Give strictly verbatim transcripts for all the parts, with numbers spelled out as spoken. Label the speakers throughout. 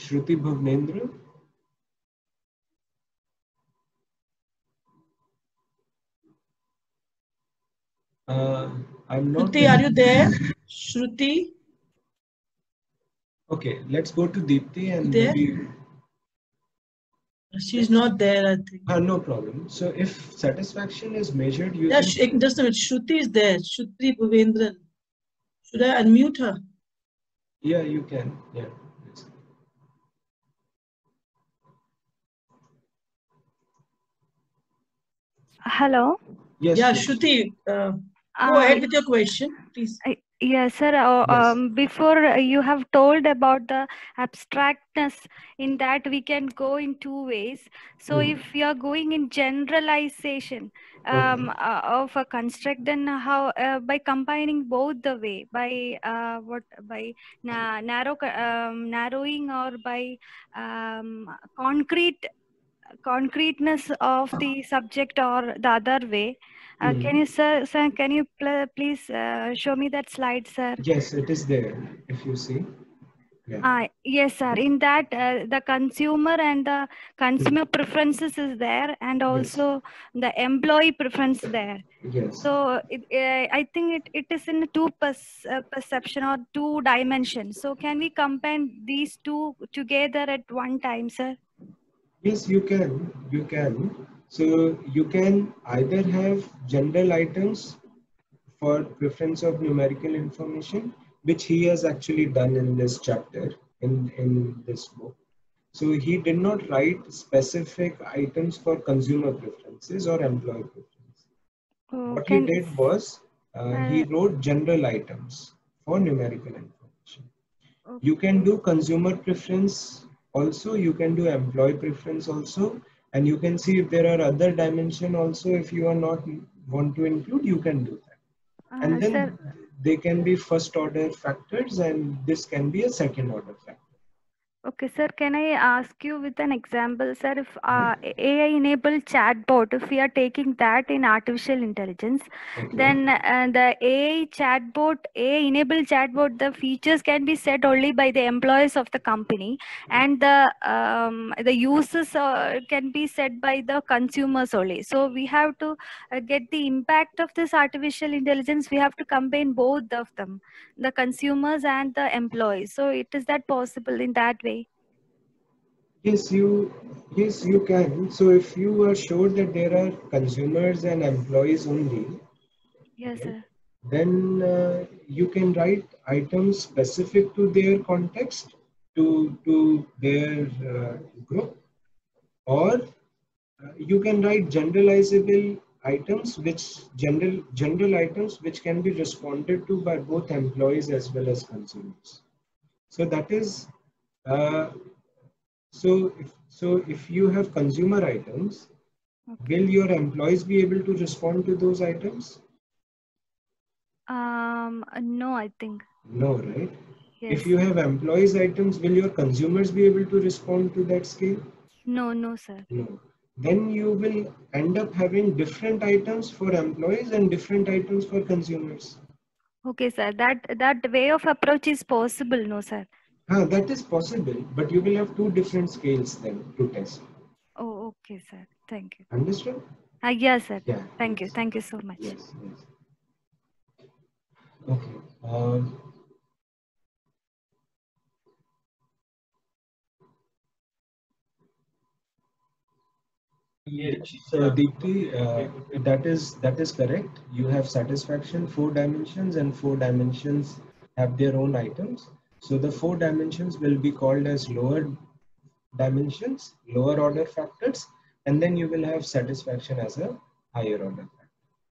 Speaker 1: Shruti Bhavnendra. Uh, I'm not.
Speaker 2: Shruti, are you there? Shruti?
Speaker 1: Okay, let's go to Deepti and
Speaker 2: There?
Speaker 1: maybe.
Speaker 2: She's not there, I think.
Speaker 1: Uh, no problem. So if satisfaction is measured
Speaker 2: Yeah,
Speaker 1: using.
Speaker 2: just a minute. Shruti is there. Shruti Bhavendran. Should I unmute her?
Speaker 1: Yeah, you can. Yeah.
Speaker 3: Hello.
Speaker 1: Yes.
Speaker 2: Yeah,
Speaker 1: Shruti.
Speaker 2: Shruti, uh, go
Speaker 3: Uh,
Speaker 2: ahead with your question, please.
Speaker 3: I- Yes, sir. Uh,
Speaker 1: Yes.
Speaker 3: um, before uh, you have told about the abstractness, in that we can go in two ways. So
Speaker 1: Hmm.
Speaker 3: if you are going in generalization um,
Speaker 1: Okay.
Speaker 3: uh, of a construct, then how uh, by combining both the way by uh, what by na narrow co- um, narrowing or by um, concrete concreteness of the subject or the other way. Uh,
Speaker 1: Hmm.
Speaker 3: can you, sir, sir, can you pl please uh, show me that slide, sir?
Speaker 1: Yes, it is there. If you see. Yeah.
Speaker 3: Uh, yes, sir. In that, uh, the consumer and the consumer
Speaker 1: Hmm.
Speaker 3: preferences is there, and
Speaker 1: Yes.
Speaker 3: also the employee preference there.
Speaker 1: Yes.
Speaker 3: So it, uh, I think it, it is in two pers uh, perception or two dimensions. So can we combine these two together at one time, sir?
Speaker 1: Yes, you can. You can. So you can either have general items for preference of numerical information, which he has actually done in this chapter, in, in this book. So he did not write specific items for consumer preferences or employee preference.
Speaker 3: Oh,
Speaker 1: What he
Speaker 3: can
Speaker 1: did was uh, he
Speaker 3: uh,
Speaker 1: wrote general items for numerical information. You can
Speaker 3: okay.
Speaker 1: do consumer preference also, you can do employee preference also, and you can see if there are other dimension also. If you are not want to include, you can do that. And
Speaker 3: Uh, sir,
Speaker 1: then they can be first order factors, and this can be a second order factor.
Speaker 3: okay, sir, can I ask you with an example, sir, if uh, A I-enabled chatbot, if we are taking that in artificial intelligence,
Speaker 1: Okay.
Speaker 3: then uh, the A I chatbot, A I-enabled chatbot, the features can be set only by the employees of the company, and the um, the uses uh, can be set by the consumers only. So we have to uh, get the impact of this artificial intelligence. We have to combine both of them, the consumers and the employees. So it is that possible in that way?
Speaker 1: Yes, you yes you can. So if you are sure that there are consumers and employees only,
Speaker 3: Yes,
Speaker 1: right,
Speaker 3: sir.
Speaker 1: then uh, you can write items specific to their context, to to their uh, group, or uh, you can write generalizable items, which general general items which can be responded to by both employees as well as consumers. So that is uh, so if so if you have consumer items,
Speaker 3: Okay.
Speaker 1: will your employees be able to respond to those items?
Speaker 3: Um, uh, no, I think.
Speaker 1: No, right?
Speaker 3: Yes.
Speaker 1: If you have employees items, will your consumers be able to respond to that scale?
Speaker 3: No, no, sir.
Speaker 1: No. Then you will end up having different items for employees and different items for consumers.
Speaker 3: Okay, sir. That that way of approach is possible, no, sir.
Speaker 1: Ah, that is possible, but you will have two different scales then to test.
Speaker 3: Oh, okay, sir. Thank you.
Speaker 1: Understood?
Speaker 3: Uh, yes, sir.
Speaker 1: Yeah.
Speaker 3: Thank you.
Speaker 1: Yes.
Speaker 3: Thank you so much.
Speaker 1: Yes. Yes. Okay. Um, Yes, so Deepti, uh, that is that is correct. You have satisfaction four dimensions, and four dimensions have their own items. So the four dimensions will be called as lower dimensions, lower order factors, and then you will have satisfaction as a higher order factor.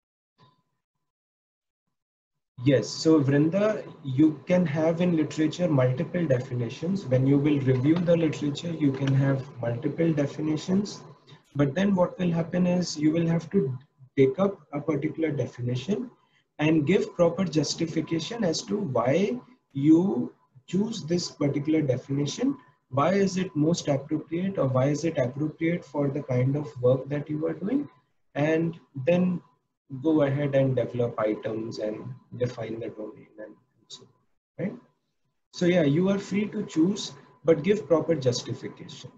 Speaker 1: Yes, so Vrinda, you can have in literature multiple definitions. When you will review the literature, you can have multiple definitions. But then what will happen is you will have to take up a particular definition and give proper justification as to why you choose this particular definition. Why is it most appropriate, or why is it appropriate for the kind of work that you are doing? And then go ahead and develop items and define the domain and so on, right? So yeah, you are free to choose but give proper justification.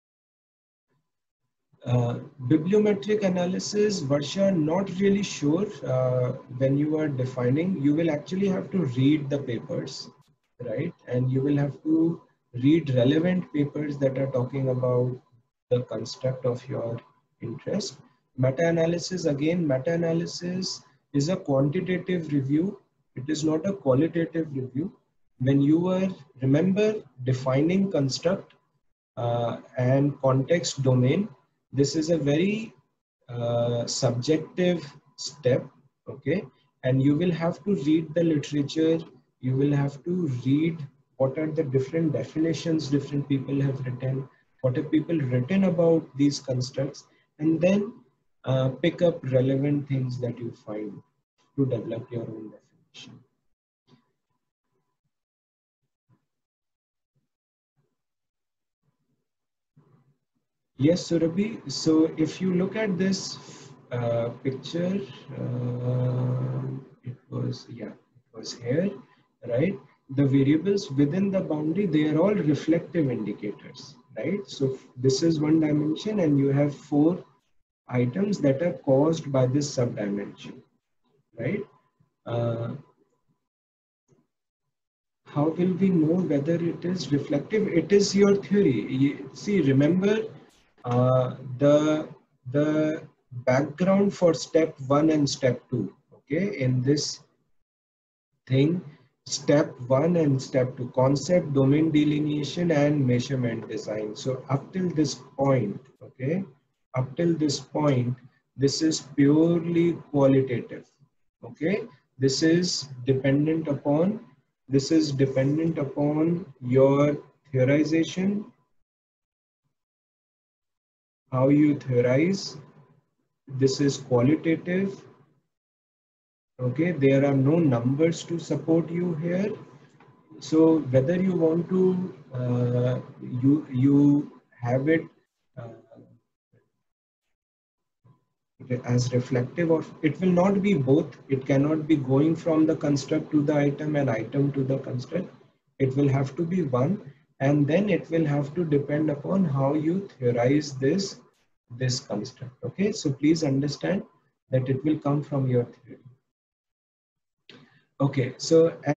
Speaker 1: Uh, bibliometric analysis, Varsha, not really sure. Uh, when you are defining, you will actually have to read the papers, right? And you will have to read relevant papers that are talking about the construct of your interest. Meta-analysis, again, meta-analysis is a quantitative review. It is not a qualitative review. When you are, remember, defining construct uh, and context domain, this is a very uh, subjective step, okay? And you will have to read the literature, you will have to read what are the different definitions different people have written, what have people written about these constructs, and then uh, pick up relevant things that you find to develop your own definition. Yes, Surabhi. So if you look at this uh, picture, uh, it was, yeah, it was here, right? The variables within the boundary, they are all reflective indicators, right? So this is one dimension and you have four items that are caused by this subdimension, right? Uh, how will we know whether it is reflective? It is your theory. You, see, remember, Uh, the the background for step one and step two, okay, in this thing, step one and step two, concept, domain delineation and measurement design. So up till this point, okay, up till this point, this is purely qualitative, okay. This is dependent upon, this is dependent upon your theorization, how you theorize. This is qualitative, okay. There are no numbers to support you here. So whether you want to uh, you you have it uh, as reflective, or it will not be both. It cannot be going from the construct to the item and item to the construct. It will have to be one, and then it will have to depend upon how you theorize this this construct, okay. So please understand that it will come from your theory, okay. So